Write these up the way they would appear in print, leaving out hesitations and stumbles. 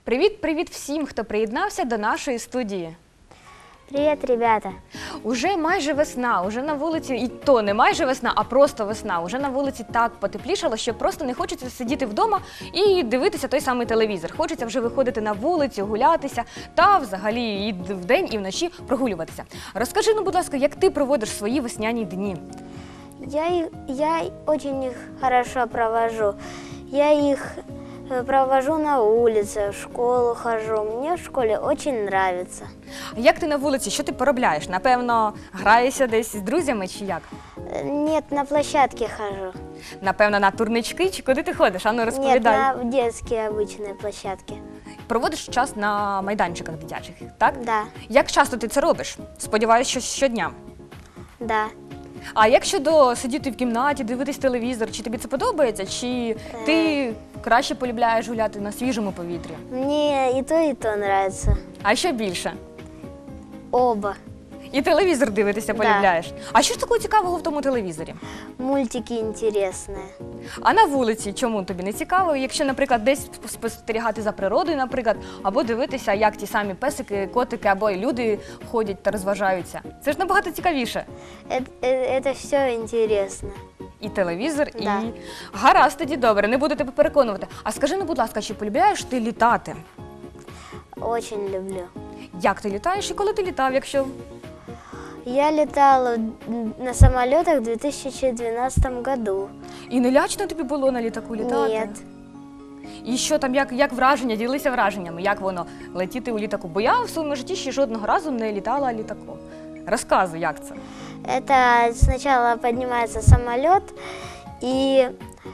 Привіт всім, хто приєднався до нашої студії. Привет, ребята! Уже майже весна, уже на вулиці, і то не майже весна, а просто весна. Уже на вулиці так потеплішало, що просто не хочеться сидіти вдома і дивитися той самий телевізор. Хочеться вже виходити на вулицю, гулятися та взагалі і вдень, і вночі прогулюватися. Розкажи, будь ласка, як ти проводиш свої весняні дні? Я очень их хорошо провожу. Я их провожу на улице, в школу хожу. Мне в школе очень нравится. А як ти на вулиці, що ти поробляєш? Напевно, граєшся десь з друзями чи як? Нет, на площадке хожу. Напевно, на турнички чи куди ти ходиш? Ану, розповідай. Нет, на детские обычные площадки. Проводиш час на майданчиках дитячих, так? Да, Як часто ти це робиш? Сподіваюсь, що щодня. да. А як щодо сидіти в кімнаті, дивитись телевізор, чи тобі це подобається, чи ти краще полюбляєш гуляти на свіжому повітрі? Мне и то нравится. А що більше? Оба. І телевізор дивитися Да. полюбляєш? А що ж такого цікавого в тому телевізорі? Мультики интересные. А на вулиці чому тобі не цікаво? Якщо, наприклад, десь спостерігати за природою, наприклад, або дивитися, як ті самі песики, котики або люди ходять та розважаються. Це ж набагато цікавіше. Это все интересно. І телевізор, Да. і гаразд тоді, добре, не буду тебе переконувати. А скажи, будь ласка, чи полюбляєш ти літати? Очень люблю. Як ти літаєш і коли ти літав, якщо? Я летала на самолетах в 2012 году. І не лячно тобі було на літаку літати? Нет. І що там, як враження, ділися враженнями, як воно летіти у літаку? Бо я в своєму житті ще жодного разу не літала літаком. Розказуй, як це? Это сначала поднимается самолет и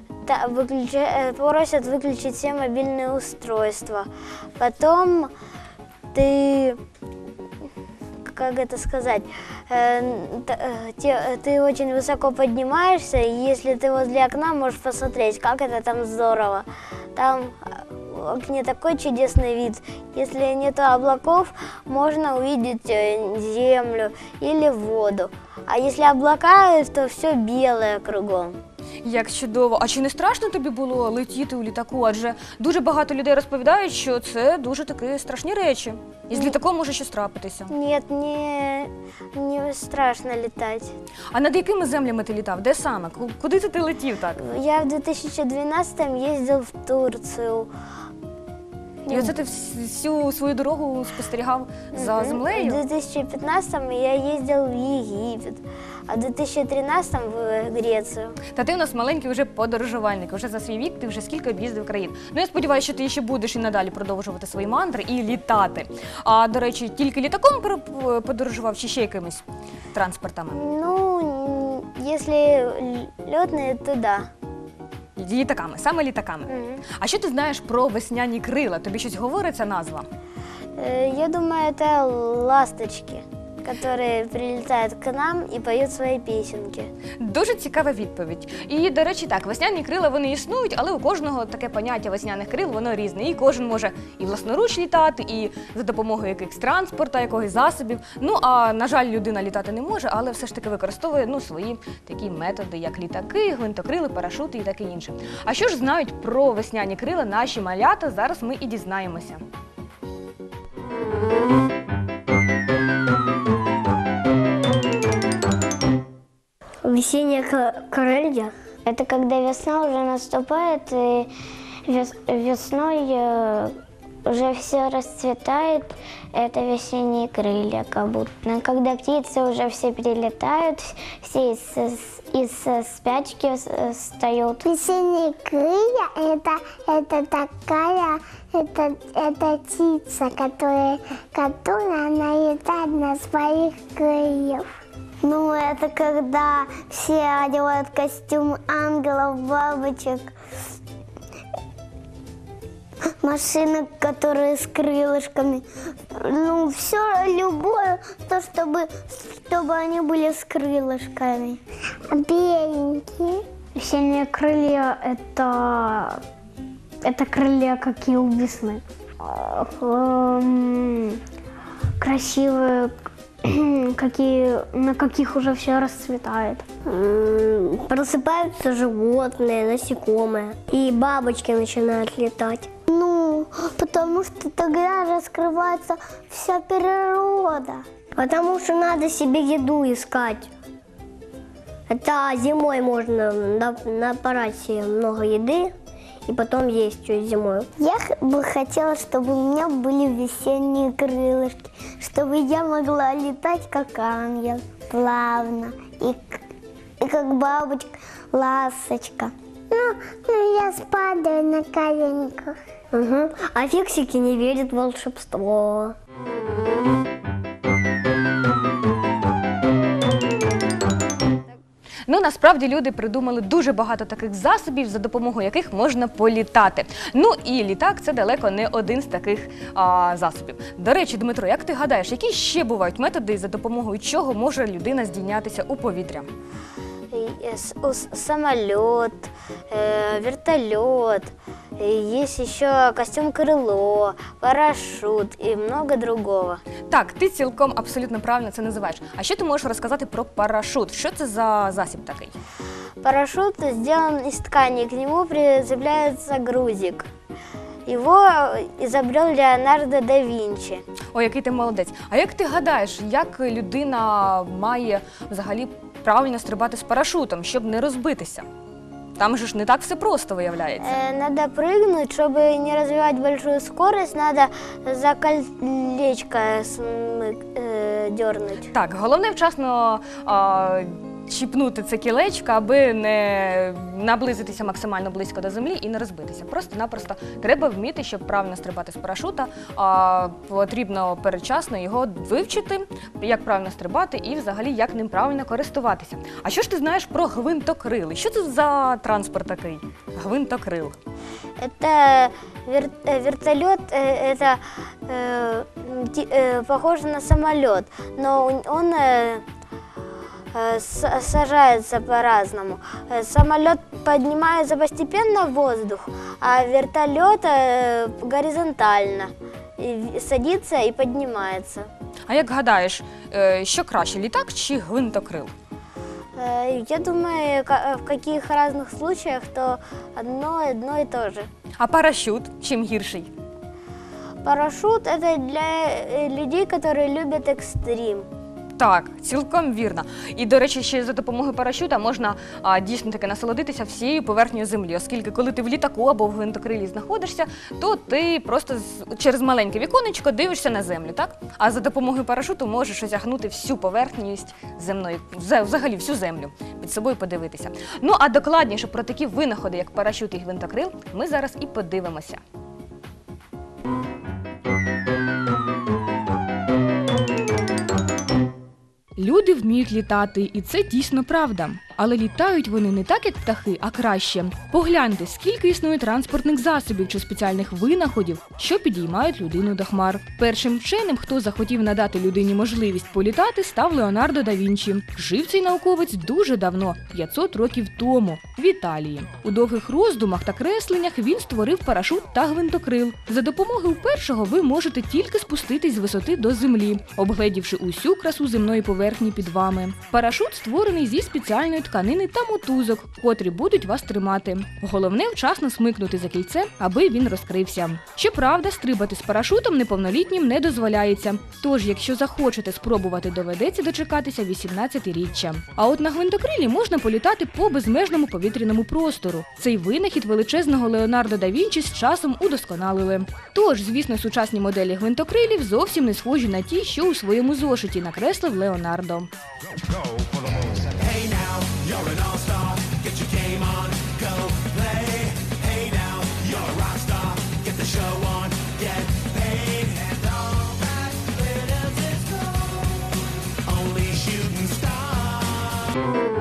просят выключить все мобильные устройства. Потом ты, как это сказать, ты очень высоко поднимаешься, и если ты возле окна, можешь посмотреть, как это там здорово. Там в окне такой чудесный вид. Если нет облаков, можно увидеть землю или воду. А если облака, то все белое кругом. Як чудово. А чи не страшно тобі було летіти у літаку? Адже дуже багато людей розповідають, що це дуже такі страшні речі. І з літаком може щось трапитися. Нет, не страшно летать. А над якими землями ти літав? Де саме? Куди ти летів так? Я в 2012-м ездил в Турцию. І оце ти всю свою дорогу спостерігав за землею? В 2015-м я ездил в Египет, а в 2013-м в Грецию. Та ти у нас маленький вже подорожувальник, вже за свій вік ти вже скільки об'їздив країн. Ну я сподіваюся, що ти ще будеш і надалі продовжувати свої мандри і літати. А, до речі, тільки літаком подорожував чи ще якимись транспортами? Ну, если летные, то да. Літаками, саме літаками. А що ти знаєш про весняні крила? Тобі щось говорить ця назва? Я думаю, это ласточки, которые прилетают к нам и поют свои песенки. Дуже цікава відповідь. І, до речі, так, весняні крила, вони існують, але у кожного таке поняття весняних крил, воно різне. І кожен може і власноруч літати, і за допомогою якихось транспорта, якогось засобів. Ну, а, на жаль, людина літати не може, але все ж таки використовує свої такі методи, як літаки, гвинтокрили, парашути і таке інше. А що ж знають про весняні крила наші малята? Зараз ми і дізнаємося. Весенние крылья – это когда весна уже наступает, и весной уже все расцветает. Это весенние крылья как будто. Когда птицы уже все перелетают, все из спячки встают. Весенние крылья это птица, которая она летает на своих крыльях. Ну, это когда все одевают костюм ангелов, бабочек, машины, которые с крылышками. Ну, все любое, то, чтобы они были с крылышками. Беленькие. Весенние крылья – это крылья, как и у весны. Красивые, на каких уже все расцветает. Просыпаются животные, насекомые, и бабочки начинают летать. Ну, потому что тогда раскрывается вся природа. Потому что надо себе еду искать. Это зимой можно напорать себе много еды и потом есть что зимой. Я бы хотела, чтобы у меня были весенние крылышки, чтобы я могла летать как ангел, плавно, и как бабочка, ласточка. Ну, я спадаю на коленках. Угу. А фиксики не верят в волшебство. Ну, насправді люди придумали дуже багато таких засобів, за допомогою яких можна політати. Ну і літак – це далеко не один з таких засобів. До речі, Дмитро, як ти гадаєш, які ще бувають методи, за допомогою чого може людина здійнятися у повітря? Самолет, вертолет, есть еще костюм-крыло, парашют и много другого. Так, ти цілком абсолютно правильно це називаєш. А що ти можеш розказати про парашут? Що це за засіб такий? Парашют сделан из ткани, к нему прицепляется грузик. Его изобрел Леонардо да Винчи. Ой, який ти молодець. А як ти гадаєш, як людина має взагалі правильно стрибати з парашутом, щоб не розбитися? Там же ж не так все просто виявляється. Надо прыгнуть, чтобы не развивать большую скорость, надо за колечко дернуть. Так, головне вчасно чіпнути це кілечко, аби не наблизитися максимально близько до землі і не розбитися. Просто-напросто треба вміти, щоб правильно стрибати з парашута, потрібно передчасно його вивчити, як правильно стрибати і взагалі як ним правильно користуватися. А що ж ти знаєш про гвинтокрили? Що це за транспорт такий? Гвинтокрил. Это вертолет, это похоже на самолет, но он сажается по-разному. Самолет поднимается постепенно в воздух, а вертолет горизонтально садится и поднимается. А як гадаєш, що краще, літак чи гвинтокрил? Я думаю, в каких разных случаях, то одно и то же. А парашют чим гірший? Парашют – это для людей, которые любят экстрим. Так, цілком вірно. І, до речі, ще за допомогою парашута можна дійсно таки насолодитися всією поверхнею землі, оскільки коли ти в літаку або в гвинтокрилі знаходишся, то ти просто через маленьке віконечко дивишся на землю, так? А за допомогою парашуту можеш осягнути всю поверхність земної, взагалі всю землю, під собою подивитися. Ну, а докладніше про такі винаходи, як парашут і гвинтокрил, ми зараз і подивимося. Люди вміють літати, і це дійсно правда. Але літають вони не так, як птахи, а краще. Погляньте, скільки існує транспортних засобів чи спеціальних винаходів, що підіймають людину до хмар. Першим вченим, хто захотів надати людині можливість політати, став Леонардо да Вінчі. Жив цей науковець дуже давно, 500 років тому, в Італії. У довгих роздумах та кресленнях він створив парашут та гвинтокрил. За допомогою першого ви можете тільки спуститись з висоти до землі, обгледівши усю красу земної поверхні під вами. Парашут створений зі спеціальної тканини та мотузок, котрі будуть вас тримати. Головне вчасно смикнути за кільце, аби він розкрився. Щоправда, стрибати з парашутом неповнолітнім не дозволяється. Тож, якщо захочете спробувати, доведеться дочекатися 18-річчя. А от на гвинтокрилі можна політати по безмежному повітряному простору. Цей винахід величезного Леонардо да Вінчі з часом удосконалили. Тож, звісно, сучасні моделі гвинтокрилів зовсім не схожі на ті, що у своєму зошиті накреслив Леонардо. You're an all-star, get your game on, go play. Hey now, you're a rock star, get the show on, get paid. And all that glitters is gold, only shooting stars.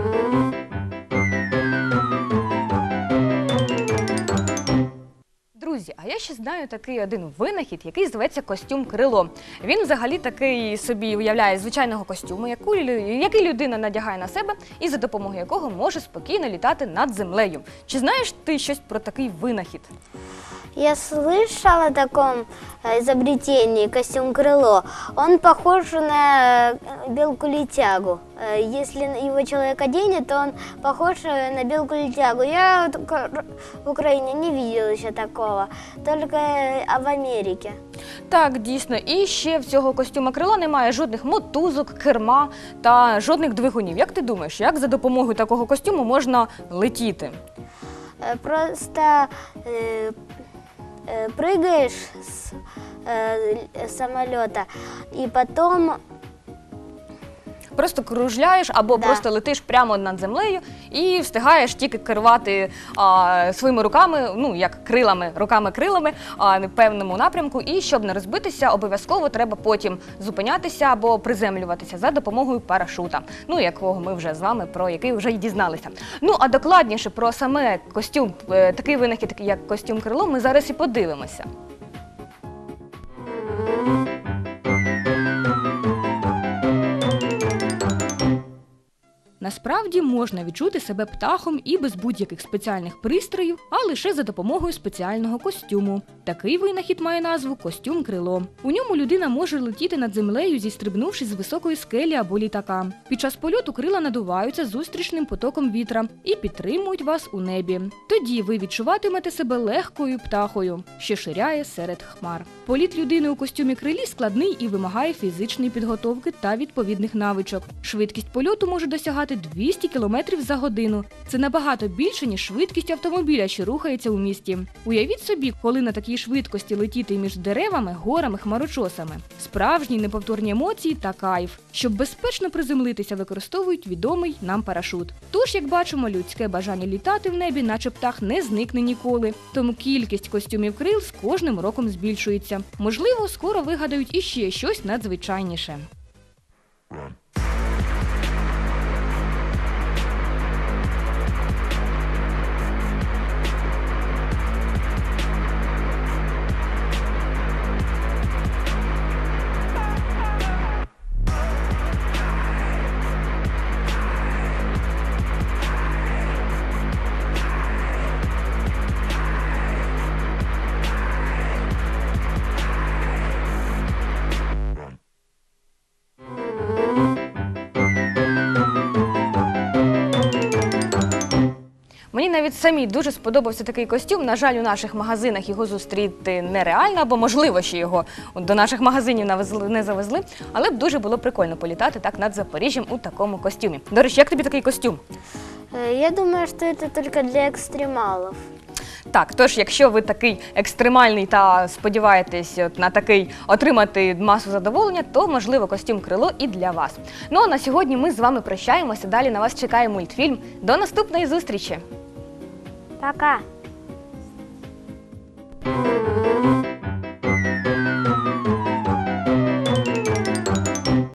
Друзі, а я ще знаю такий один винахід, який зветься костюм-крило. Він взагалі такий собі уявляє звичайного костюму, який людина надягає на себе і за допомогою якого може спокійно літати над землею. Чи знаєш ти щось про такий винахід? Я слышала о таком изобретении костюм-крыло. Он похож на белку-летягу. Если его человек оденет, то он похож на белку-летягу. Я в Украине не видела еще такого, только в Америке. Так, дійсно. І ще в цього костюма крила немає жодних мотузок, керма та жодних двигунів. Як ти думаєш, як за допомогою такого костюму можна летіти? Просто прыгаешь с самолета и потом Просто кружляєш або Да. просто летиш прямо над землею і встигаєш тільки керувати своїми руками, ну як крилами, руками-крилами в певному напрямку. І щоб не розбитися, обов'язково треба потім зупинятися або приземлюватися за допомогою парашута, ну якого ми вже з вами про який вже й дізналися. Ну а докладніше про саме костюм, такий винахід, як костюм крило, ми зараз і подивимося. Насправді можна відчути себе птахом і без будь-яких спеціальних пристроїв, а лише за допомогою спеціального костюму. Такий винахід має назву костюм-крило. У ньому людина може летіти над землею, зістрибнувши з високої скелі або літака. Під час польоту крила надуваються зустрічним потоком вітра і підтримують вас у небі. Тоді ви відчуватимете себе легкою птахою, що ширяє серед хмар. Політ людини у костюмі-крилі складний і вимагає фізичної підготовки та відповідних навичок. Швидкість польоту може досягати 200 км за годину. Це набагато більше, ніж швидкість автомобіля, що рухається у місті. Уявіть собі, коли на такій швидкості летіти між деревами, горами, хмарочосами. Справжні неповторні емоції та кайф. Щоб безпечно приземлитися, використовують відомий нам парашут. Тож, як бачимо, людське бажання літати в небі, наче птах, не зникне ніколи. Тому кількість костюмів крил з кожним роком збільшується. Можливо, скоро вигадають іще щось надзвичайніше. Мені навіть самій дуже сподобався такий костюм. На жаль, у наших магазинах його зустріти нереально, або можливо, що його до наших магазинів не завезли. Але б дуже було прикольно політати так над Запоріжжям у такому костюмі. До речі, як тобі такий костюм? я думаю, что это только для экстремалов. Так, тож, якщо ви такий екстремальний та сподіваєтесь на такий отримати масу задоволення, то, можливо, костюм крило і для вас. Ну, а на сьогодні ми з вами прощаємося. Далі на вас чекає мультфільм. До наступної зустрічі! Пока!